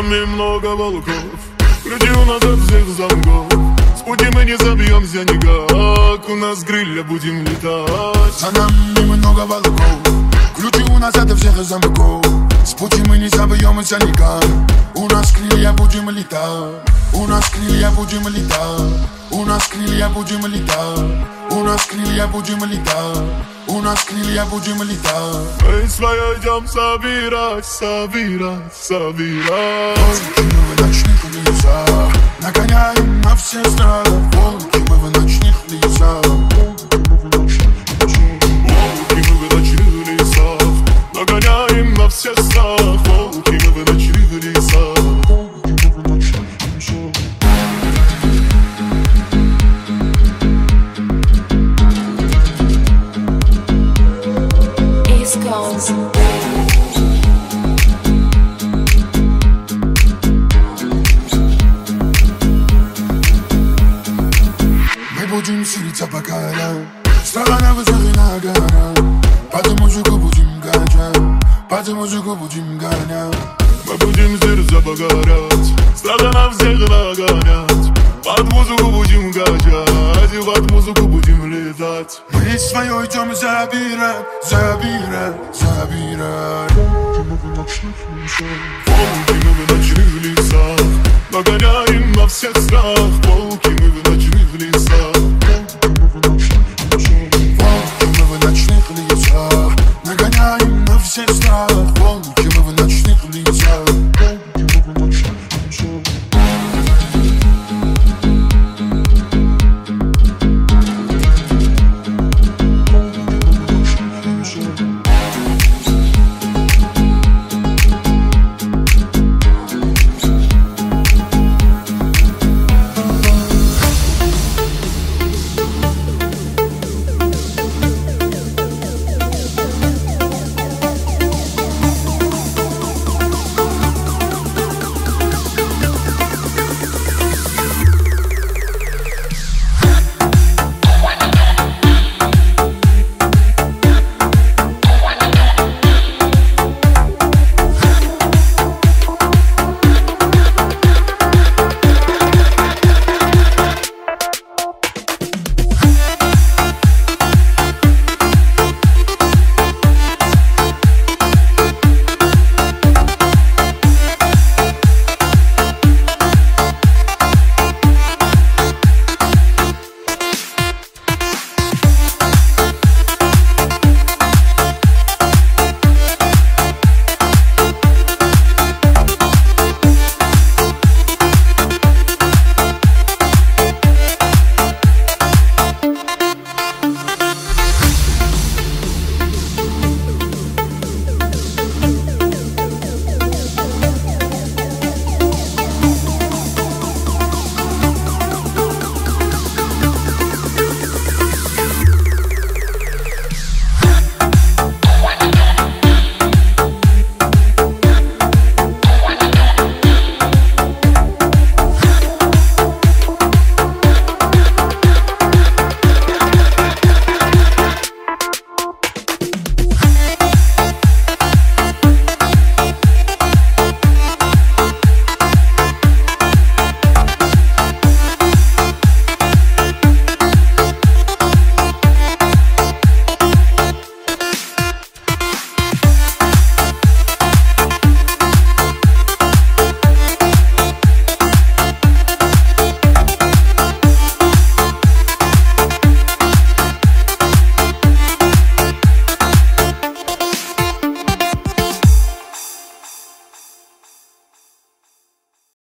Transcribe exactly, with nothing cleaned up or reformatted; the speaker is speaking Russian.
нами много волков, ключи у нас от всех замков. С пути мы не забьемся никак, у нас крылья будем летать. За нами много волков, ключи у нас от всех замков. С пути мы не забьемся никак, у нас крылья будем летать. У нас крылья будем летать, у нас крылья будем летать, у нас крылья будем летать, у нас крылья будем летать. Мы свое идем собирать, собирать, собирать. Волки мы в ночных лесах, нагоняем на все страны. Волки мы в ночных лесах, волки мы в ночных лесах, нагоняем на все страх. Волки мы в ночных лесах. Isko. Мы будем силиться по горам, сторона высоты на горах. Под музыку будем гонять, под музыку будем гонять. Мы будем сердца погорять, страда на всех нагонять. Под музыку будем качать, под музыку будем летать. Мы свое идем забирать, забирать, забирать. Волки мы в ночных лесах, нагоняем на всех страх. Волки мы в ночных лесах. Волки мы в ночных лесах, нагоняем на всех страх. Волки мы в ночных лесах.